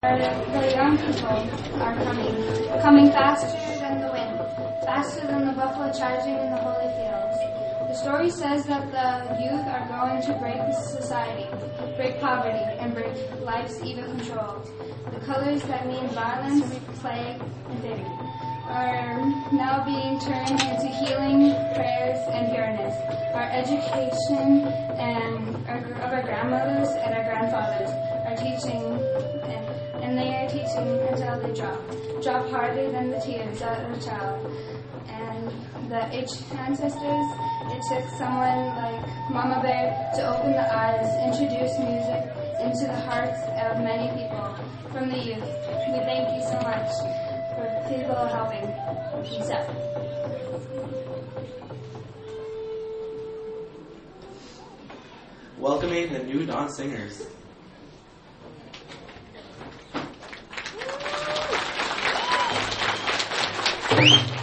The young people are coming faster than the wind, faster than the buffalo charging in the holy fields. The story says that the youth are going to break society, break poverty, and break life's evil controls. The colors that mean violence, plague, and pity are now being turned into healing, prayers, and pureness. Our education and of our grandmothers and our grandfathers are teaching, and they are teaching until they drop harder than the tears of a child. And the ancestors, it took someone like Mama Bear to open the eyes, introduce music into the hearts of many people from the youth. We thank you so much for people helping. Peace out. Welcoming the new Dawn Singers. Thank you.